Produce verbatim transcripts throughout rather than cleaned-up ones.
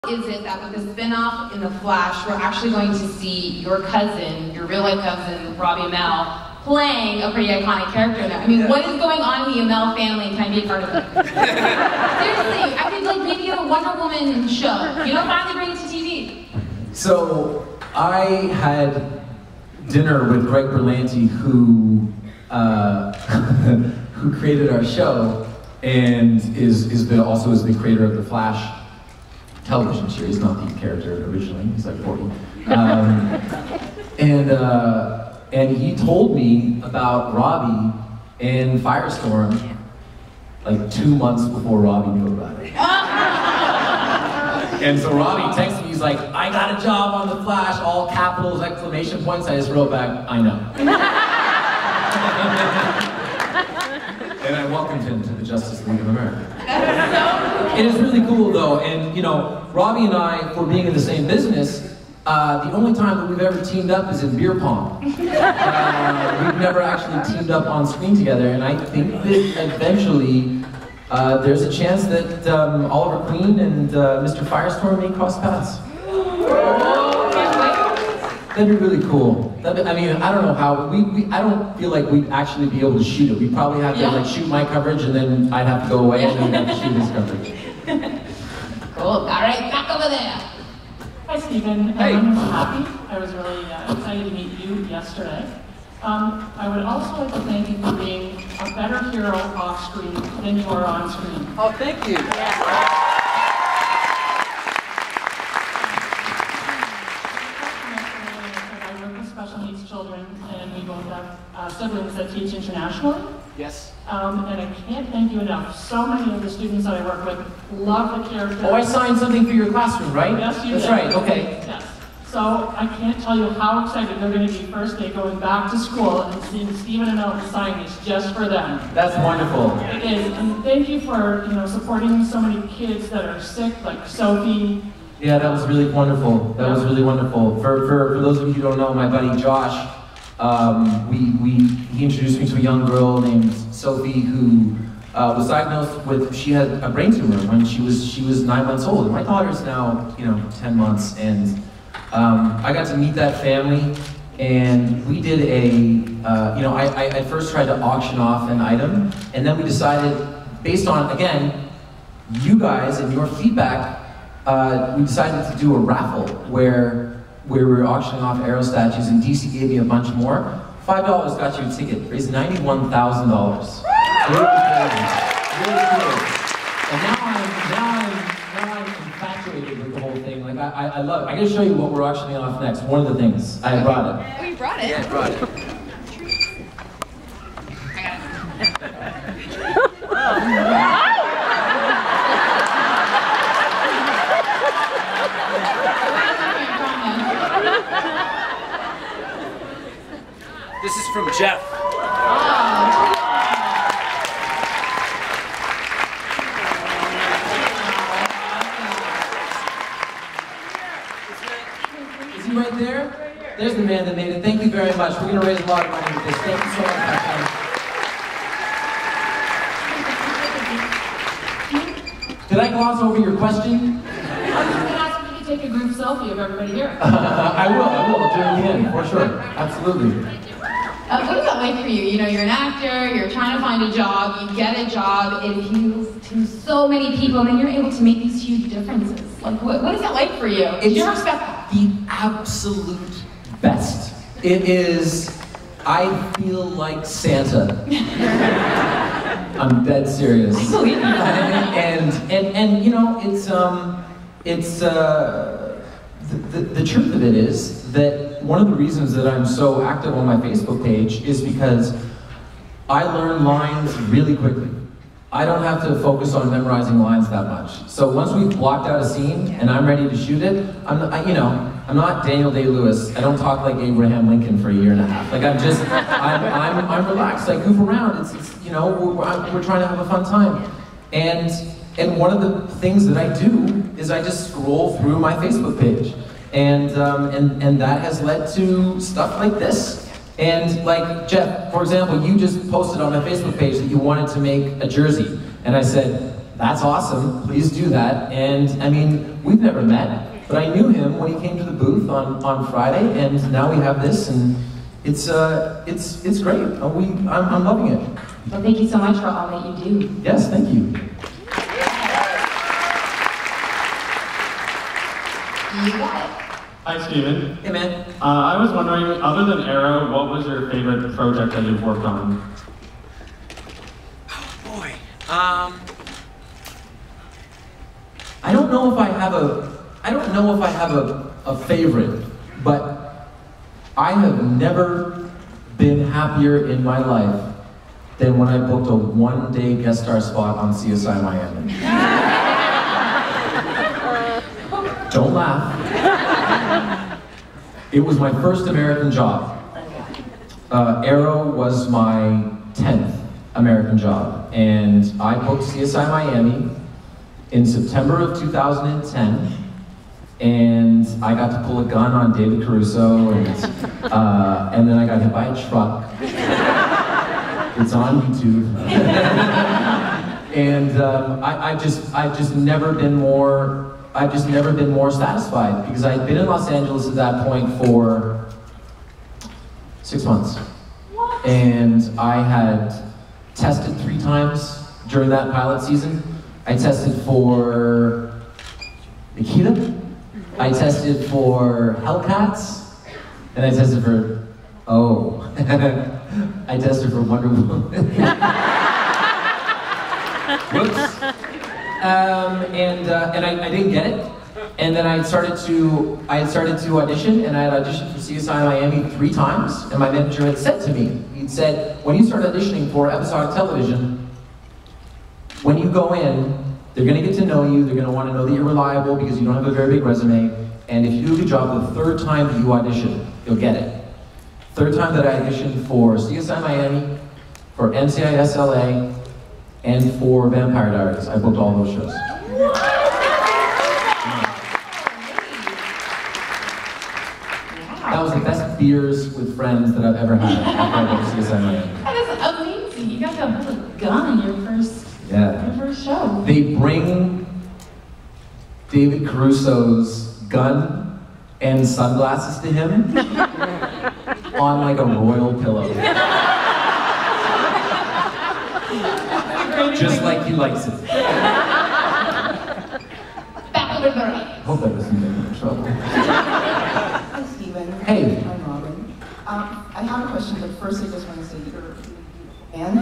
Is it that with the spin-off in The Flash, we're actually going to see your cousin, your real-life cousin, Robbie Amell, playing a pretty iconic character in there? I mean, yeah. What is going on in the Amell family, and can I be a part of it? Seriously, I could like maybe get a Wonder Woman show, you know, finally bring it to T V. So, I had dinner with Greg Berlanti, who, uh, who created our show, and is, is the, also is the creator of The Flash television series, not the character originally, he's like forty. Um, and, uh, and he told me about Robbie and Firestorm like two months before Robbie knew about it. And so Robbie texted me, he's like, I got a job on The Flash, all capitals, exclamation points. I just wrote back, I know. And I welcomed him to the Justice League of America. It is really cool though, and you know, Robbie and I, for being in the same business, uh, the only time that we've ever teamed up is in beer pong. Uh, we've never actually teamed up on screen together, and I think that eventually uh, there's a chance that um, Oliver Queen and uh, Mister Firestorm may cross paths. That'd be really cool. That'd be, I mean, I don't know how, we, we, I don't feel like we'd actually be able to shoot it. We'd probably have to yeah. like shoot my coverage and then I'd have to go away and then we'd have to shoot his coverage. Cool, all right, back over there. Hi Stephen, hey. I'm happy. I was really uh, excited to meet you yesterday. Um, I would also like to thank you for being a better hero off screen than you are on screen. Oh, thank you. Yeah. Children, and we both have uh, siblings that teach internationally. Yes. Um, and I can't thank you enough. So many of the students that I work with love the characters. Oh, I signed something for your classroom, right? Yes, you That's did. right, okay. Yes. So I can't tell you how excited they're going to be first day going back to school and seeing Stephen Amell sign this just for them. That's wonderful. It is, and thank you for you know supporting so many kids that are sick, like Sophie. Yeah, that was really wonderful. That was really wonderful. For, for, for those of you who don't know, my buddy Josh, um, we, we, he introduced me to a young girl named Sophie who uh, was diagnosed with, she had a brain tumor when she was, she was nine months old. And my daughter's now, you know, ten months. And um, I got to meet that family and we did a, uh, you know, I, I at first tried to auction off an item and then we decided, based on, again, you guys and your feedback, Uh, we decided to do a raffle where, where we were auctioning off Arrow statues and D C gave me a bunch more. five dollars got you a ticket, raised ninety-one thousand dollars. Really cool. Really cool. And now I'm, now I'm, now I'm infatuated with the whole thing. Like, I, I, I love it. I'm going to show you what we're auctioning off next. One of the things. I brought it. Oh, you brought it? Yeah, I brought it. This is from Jeff. Oh. Is he right there? There's the man that made it. Thank you very much. We're going to raise a lot of money with this. Thank you so much, my friend. Did I gloss over your question? I was going to ask if you could take a group selfie of everybody here. I will, I will, during the end, for sure. Absolutely. Uh, what is that like for you? You know, you're an actor, you're trying to find a job, you get a job, it appeals to so many people, and then you're able to make these huge differences. Like, what, what is that like for you? Did you ever expect that? The absolute best. It is, I feel like Santa. I'm dead serious. I believe you. and, and, and, you know, it's, um, it's, uh, the, the, the truth of it is that one of the reasons that I'm so active on my Facebook page is because I learn lines really quickly. I don't have to focus on memorizing lines that much. So once we've blocked out a scene and I'm ready to shoot it, I'm not, I, you know, I'm not Daniel Day-Lewis. I don't talk like Abraham Lincoln for a year and a half. Like I'm just, I'm, I'm, I'm relaxed. I goof around. It's, it's you know, we're, we're trying to have a fun time. And, and one of the things that I do is I just scroll through my Facebook page. And, um, and, and that has led to stuff like this. And like, Jeff, for example, you just posted on my Facebook page that you wanted to make a jersey. And I said, that's awesome, please do that. And I mean, we've never met, but I knew him when he came to the booth on, on Friday, and now we have this, and it's uh, it's it's great. Uh, we, I'm, I'm loving it. Well, thank you so much for all that you do. Yes, thank you. You got it. Hi, Steven. Hey, man. Uh, I was wondering, other than Arrow, what was your favorite project that you've worked on? Oh boy. Um. I don't know if I have a, I don't know if I have a, a favorite, but I have never been happier in my life than when I booked a one-day guest star spot on C S I Miami. Don't laugh. It was my first American job. Uh, Arrow was my tenth American job, and I booked C S I Miami in September of two thousand ten, and I got to pull a gun on David Caruso, and, uh, and then I got hit by a truck. It's on YouTube. And um, I, I just, I've just never been more, I've just never been more satisfied, because I'd been in Los Angeles at that point for six months. And I had tested three times during that pilot season. I tested for Nikita, I tested for Hellcats, and I tested for, oh, I tested for Wonder Woman. Whoops. Um, and uh, and I, I didn't get it. And then I started to I had started to audition, and I had auditioned for C S I Miami three times. And my manager had said to me, he'd said, when you start auditioning for episodic television, when you go in, they're going to get to know you. They're going to want to know that you're reliable because you don't have a very big resume. And if you do a good job the third time that you audition, you'll get it. Third time that I auditioned for C S I Miami, for N C I S L A, and for Vampire Diaries. I booked all those shows. That was the best beers with friends that I've ever had after I booked C S I Miami. That is amazing. You got to hold a gun on your first, Yeah. your first show. They bring David Caruso's gun and sunglasses to him on like a royal pillow. Just like he likes it. Back with the right. Hope that doesn't get me in trouble. Hi, Stephen. Hey. I'm Robin. Um, I have a question, but first I just want to say you're a beautiful man.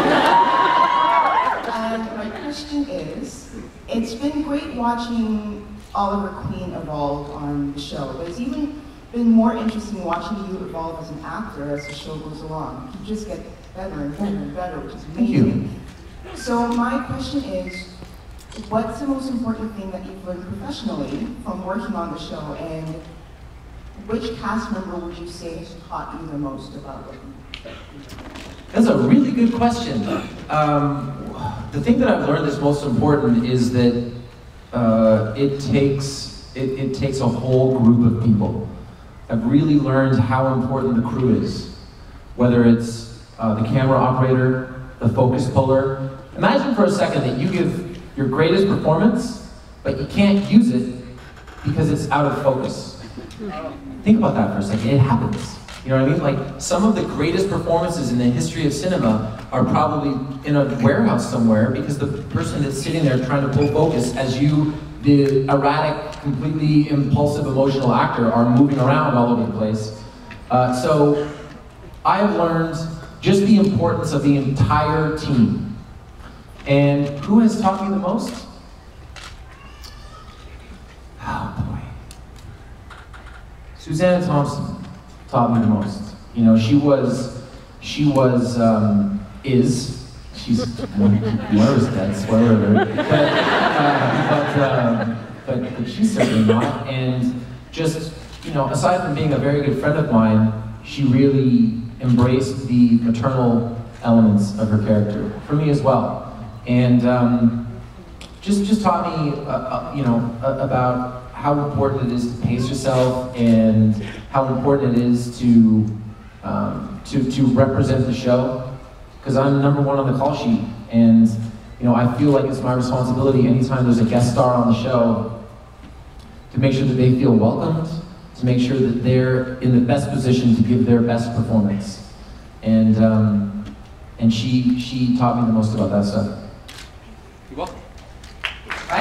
And my question is, it's been great watching Oliver Queen evolve on the show, but it's even been more interesting watching you evolve as an actor as the show goes along. You just get better and better and better, which is Thank you. amazing. So my question is, what's the most important thing that you've learned professionally from working on the show, and which cast member would you say has taught you the most about what you do? That's a really good question. Um, the thing that I've learned that's most important is that uh, it takes it, it takes a whole group of people. I've really learned how important the crew is, whether it's uh, the camera operator, the focus puller. Imagine for a second that you give your greatest performance, but you can't use it because it's out of focus. Think about that for a second. It happens. You know what I mean? Like, some of the greatest performances in the history of cinema are probably in a warehouse somewhere because the person that's sitting there trying to pull focus as you, the erratic, completely impulsive, emotional actor, are moving around all over the place. Uh, so, I have learned just the importance of the entire team. And who has taught me the most? Oh boy. Susanna Thompson taught me the most. You know, she was, she was, um, is, she's, Laura's dead, spoiler alert. But, uh, but, um, but, but she's certainly not. And just, you know, aside from being a very good friend of mine, she really embraced the maternal elements of her character, for me as well. And um, just, just taught me, uh, uh, you know, uh, about how important it is to pace yourself and how important it is to, um, to, to represent the show. Because I'm number one on the call sheet, and you know, I feel like it's my responsibility anytime there's a guest star on the show to make sure that they feel welcomed, to make sure that they're in the best position to give their best performance. And um, and she she taught me the most about that stuff. You're welcome. Right?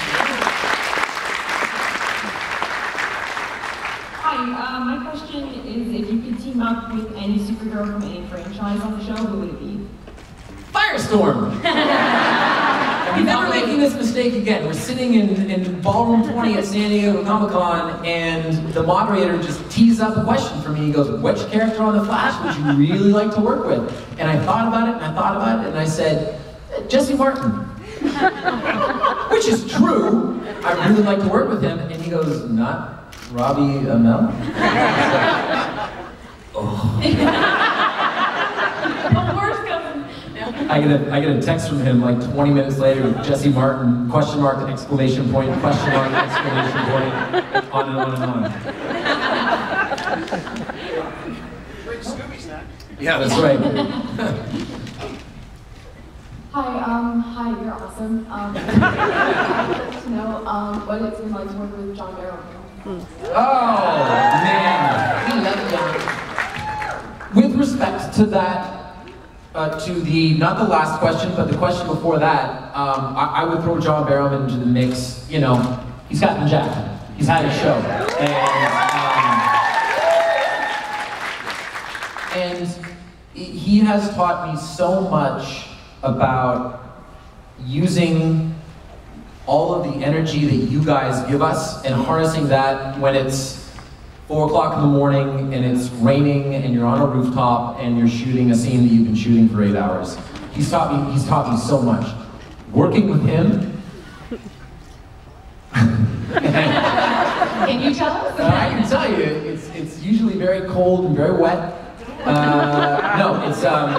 Hi, uh, my question is if you could team up with any superhero from any franchise on the show, who would it be? Firestorm! We're never making this mistake again. We're sitting in, in Ballroom twenty at San Diego Comic-Con, and the moderator just tees up a question for me. He goes, which character on The Flash would you really like to work with? And I thought about it, and I thought about it, and I said, Jesse Martin. Which is true. I really like to work with him. And he goes, not Robbie Amell? Oh. I get a I get a text from him like twenty minutes later with Jesse Martin, question mark, exclamation point, question mark, exclamation point, on and on and on. Yeah, that's right. Hi, um, hi, you're awesome. Um, I'd like to know um, what it's been like to work with John Barrow. Oh, man. We love John. With respect to that, uh, to the, not the last question, but the question before that, um, I, I would throw John Barrowman into the mix. You know, he's gotten jacked. He's had a show. And, um, and he has taught me so much about using all of the energy that you guys give us and harnessing that when it's four o'clock in the morning and it's raining and you're on a rooftop and you're shooting a scene that you've been shooting for eight hours. He's taught me, he's taught me so much. Working with him. Can you tell us? uh, I can tell you, it's, it's usually very cold and very wet. Uh, no, it's, um,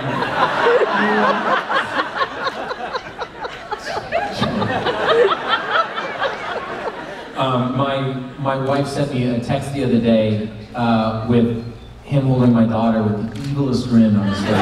Um, my, my wife sent me a text the other day uh, with him holding my daughter with the evilest grin on his face.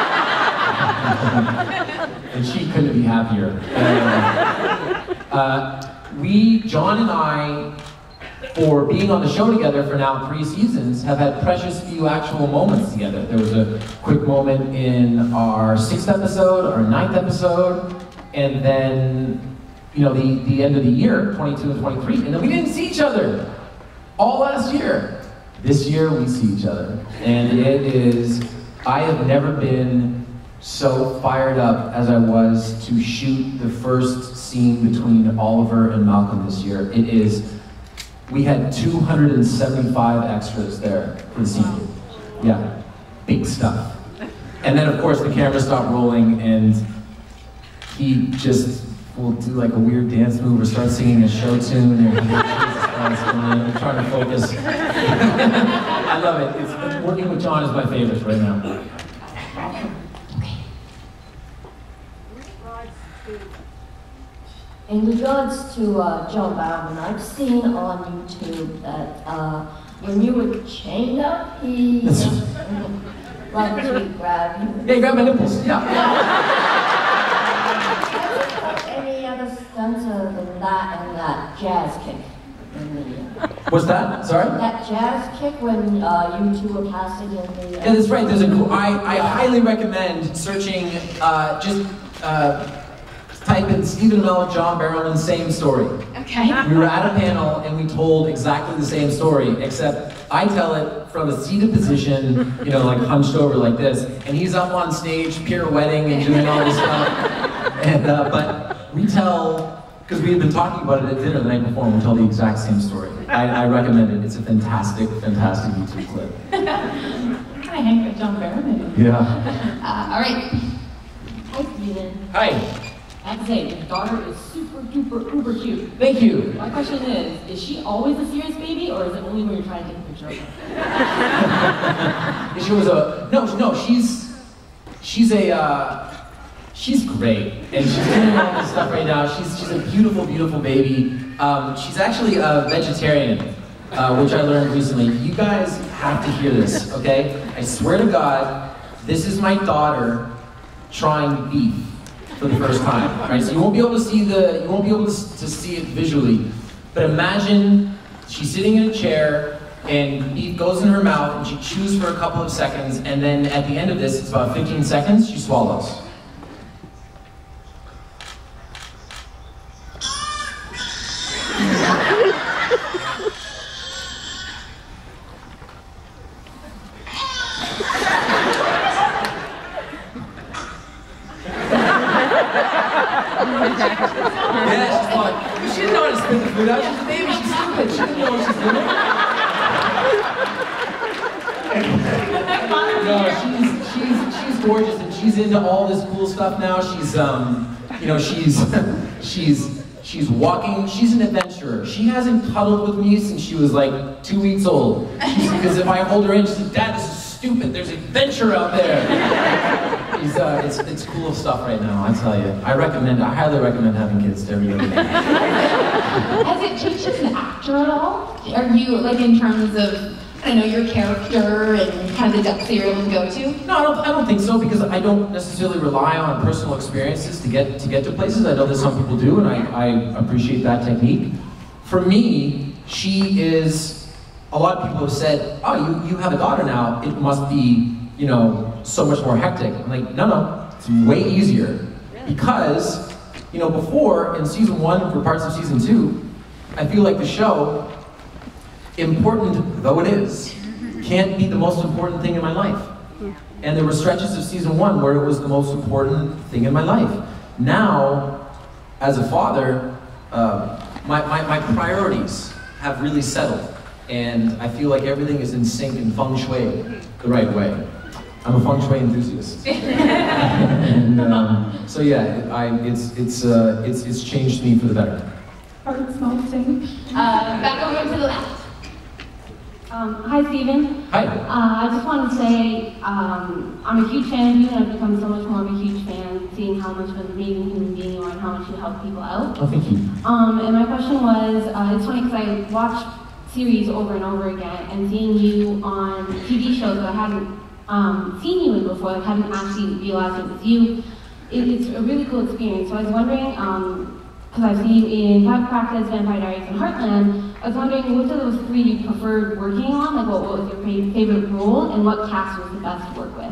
And she couldn't be happier. Uh, uh, we, John and I, for being on the show together for now three seasons, have had precious few actual moments together. There was a quick moment in our sixth episode, our ninth episode, and then you know, the, the end of the year, twenty-two and twenty-three, and then we didn't see each other all last year. This year we see each other, and it is, I have never been so fired up as I was to shoot the first scene between Oliver and Malcolm this year. It is, we had two hundred seventy-five extras there for the scene. Yeah, big stuff. And then of course the camera stopped rolling and he just we'll do like a weird dance move or start singing a show tune and I'm trying to focus. I love it. It's, working with John is my favorite right now. In regards to uh, John Barrowman, I've seen on YouTube that uh, when you were chained up, he liked to grab you. Yeah, he grabbed my nipples. Yeah. Any other stunts other than that and that jazz kick? What's that? Sorry? That jazz kick when uh, you two were passing in the... Uh, Yeah, that's right. There's a. I, I highly recommend searching. Uh, just uh, type in Stephen Amell, John Barrowman, same story. Okay. We were at a panel and we told exactly the same story, except I tell it from a seated position, you know, like hunched over like this, and he's up on stage pirouetting and doing all this stuff. And uh, but we tell. Because we had been talking about it at dinner the night before, and we'll tell the exact same story. I, I recommend it. It's a fantastic, fantastic YouTube clip. Kind of hang with John Barrowman. Yeah. Uh, all right. Hi, Stephen. Hi. I have to say, your daughter is super duper uber cute. Thank you. My question is, is she always a serious baby, or is it only when you're trying to take a picture of her? She was a no, no. She's she's a uh, she's great, and she's doing all this stuff right now. She's she's a beautiful, beautiful baby. Um, she's actually a vegetarian, uh, which I learned recently. You guys have to hear this, okay? I swear to God, this is my daughter trying beef. for the first time, right? So you won't be able to see the, you won't be able to, to see it visually. But imagine she's sitting in a chair and beef goes in her mouth and she chews for a couple of seconds, and then at the end of this, it's about fifteen seconds, she swallows. Yeah, she's like, she didn't know how to spit the food out. She's a baby, she's stupid. She didn't know what she's doing. No, she's, she's, she's gorgeous and she's into all this cool stuff now. She's, um, you know, she's, she's, she's walking, she's an adventurer. She hasn't cuddled with me since she was like two weeks old. She's, because if I hold her in, she says, Dad, this is stupid. There's adventure out there. He's, uh, it's, it's cool stuff right now, I tell you. I recommend, I highly recommend having kids to everybody. Has it changed as an actor at all? Are you, like, in terms of, I don't know, your character and kind of the depths that you're able to go to? No, I don't, I don't think so, because I don't necessarily rely on personal experiences to get to get to places. I know that some people do, and I, I appreciate that technique. For me, she is, a lot of people have said, oh, you, you have a daughter now, it must be, you know, so much more hectic. I'm like, no, no, it's way easier. Because, you know, before, in season one, for parts of season two, I feel like the show, important though it is, can't be the most important thing in my life. And there were stretches of season one where it was the most important thing in my life. Now, as a father, uh, my, my, my priorities have really settled. And I feel like everything is in sync and feng shui the right way. I'm a feng shui enthusiast. And, um, so yeah, I, it's, it's, uh, it's, it's changed me for the better. Heart smelting. Uh, back over to the left. Um, hi, Stephen. Hi. Uh, I just wanted to say um, I'm a huge fan of you, and I've become so much more of a huge fan, seeing how much of an amazing human being you are and how much you help people out. Oh, thank you. Um, and my question was, uh, it's funny because I watched series over and over again, and seeing you on T V shows that I hadn't um, seen you in before, like hadn't actually realized it was you, it, it's a really cool experience. So I was wondering, um, because I've seen you in Private Practice, Vampire Diaries, and Heartland, I was wondering which of those three you preferred working on, like what, what was your favorite role, and what cast was the best to work with?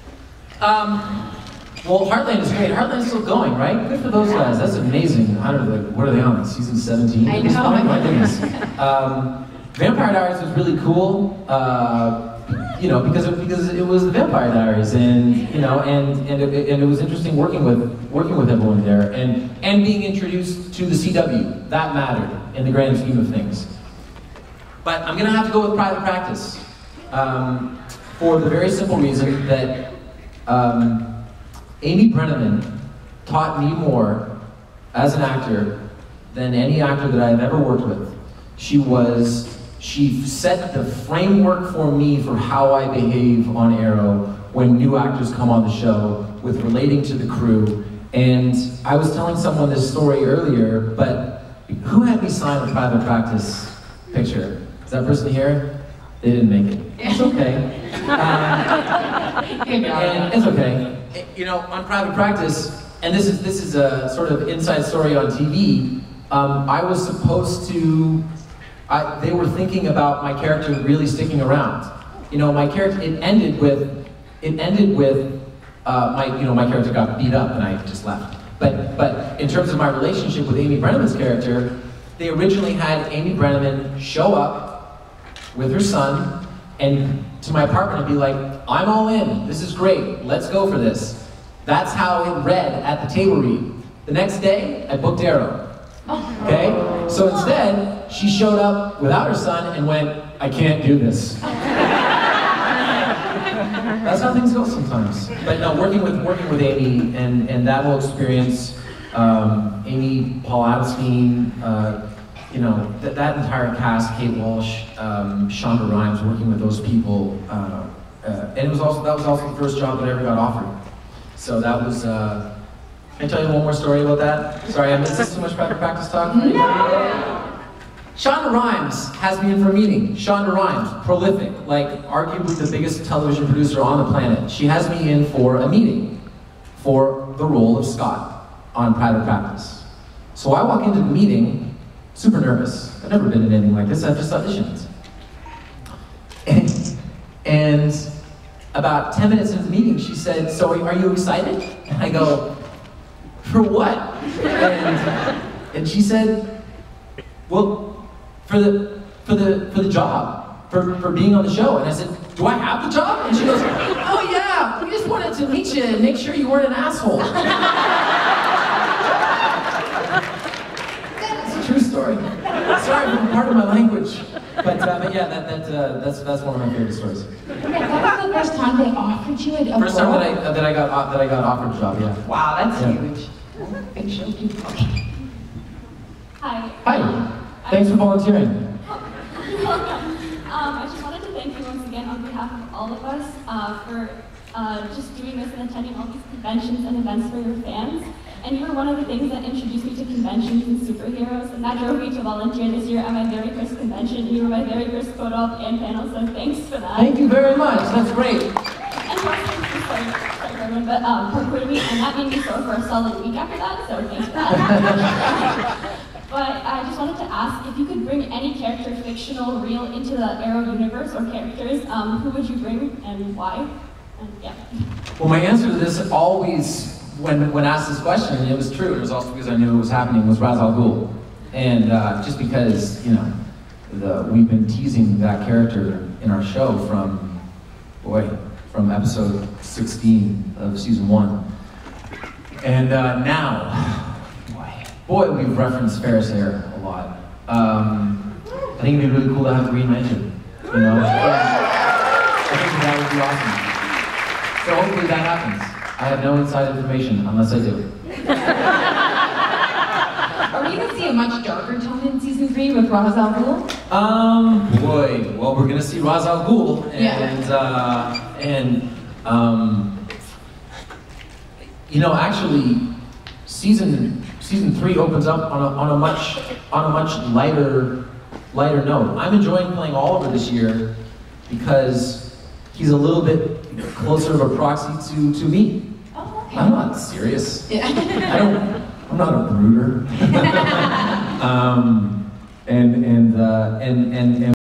Um, well, Heartland is great. Heartland's still going, right? Good for those guys. That's amazing. I don't know, like, what are they on? Like season seventeen? I know. Oh my goodness. Um, Vampire Diaries was really cool. Uh, you know, because it, because it was the Vampire Diaries, and you know, and and it, and it was interesting working with working with everyone there, and and being introduced to the C W. That mattered in the grand scheme of things. But I'm gonna have to go with Private Practice um, for the very simple reason that um, Amy Brenneman taught me more as an actor than any actor that I've ever worked with. She was. She set the framework for me for how I behave on Arrow when new actors come on the show with relating to the crew. And I was telling someone this story earlier, but who had me sign a Private Practice picture? Is that person here? They didn't make it. It's okay. Um, and it's okay. You know, on Private Practice, and this is this is a sort of inside story on T V. Um, I was supposed to. I, they were thinking about my character really sticking around. You know, my character, it ended with, it ended with, uh, my, you know, my character got beat up and I just left. But, but in terms of my relationship with Amy Brenneman's character, they originally had Amy Brenneman show up with her son and to my apartment and be like, I'm all in, this is great, let's go for this. That's how it read at the table read. The next day, I booked Arrow. Okay? So instead, she showed up without her son and went, I can't do this. That's how things go sometimes. But no, working with working with Amy and, and that whole experience, um, Amy, Paul Adelstein, uh, you know, th that entire cast, Kate Walsh, um, Shonda Rhimes, working with those people, uh, uh, and it was also that was also the first job that I ever got offered. So that was. Uh, Can I tell you one more story about that? Sorry, I missed this too much Private Practice talk. No. Shonda Rhimes has me in for a meeting. Shonda Rhimes, prolific, like arguably the biggest television producer on the planet. She has me in for a meeting for the role of Scott. on private practice. So I walk into the meeting, super nervous. I've never been in anything like this, I've just auditioned. And, and about ten minutes into the meeting, she said, so are you excited? And I go, for what? And, and she said, well, for the, for the, for the job, for, for being on the show. And I said, do I have the job? And she goes, oh yeah, we just wanted to meet you and make sure you weren't an asshole. It's a true story. Sorry for part of my language. But, uh, but yeah, that, that, uh, that's, that's one of my favorite stories. That was the first time they offered you a First time role? that I, that I, got, that I got offered a job, yeah. Wow, that's Yeah. huge. Big show, too. Okay. Hi. Hi, thanks for volunteering. Welcome. Um, I just wanted to thank you once again on behalf of all of us uh, for uh, just doing this and attending all these conventions and events for your fans. And you were one of the things that introduced me to conventions and superheroes, and that drove me to volunteer this year at my very first convention. You were my very first photo op and panel, so thanks for that. Thank you very much, that's great. And plus, thanks for sorry, sorry for everyone, but um, parkour week, and that made me sore for a solid week after that, so thanks for that. But I just wanted to ask if you could bring any character, fictional, real, into the Arrow universe or characters, um, who would you bring and why? And yeah. Well, my answer to this always, when, when asked this question, and it was true, it was also because I knew it was happening, was Ra's al Ghul. And uh, just because, you know, the, we've been teasing that character in our show from, boy, from episode sixteen of season one. And uh, now, boy, we've referenced Ferris-Air a lot. Um, I think it'd be really cool to have Green Lantern, you know? Yeah. I think that would be awesome. So hopefully that happens. I have no inside information, unless I do. Are we going to see a much darker tone in season three with Ra's al Ghul? Um, boy, well, we're gonna see Ra's al Ghul, and, Yeah. uh, and, um, you know, actually, season Season three opens up on a, on a much on a much lighter lighter note. I'm enjoying playing Oliver this year because he's a little bit closer of a proxy to, to me. Oh, okay. I'm not serious. Yeah. I don't. I'm not a brooder. um, and and uh, and and and.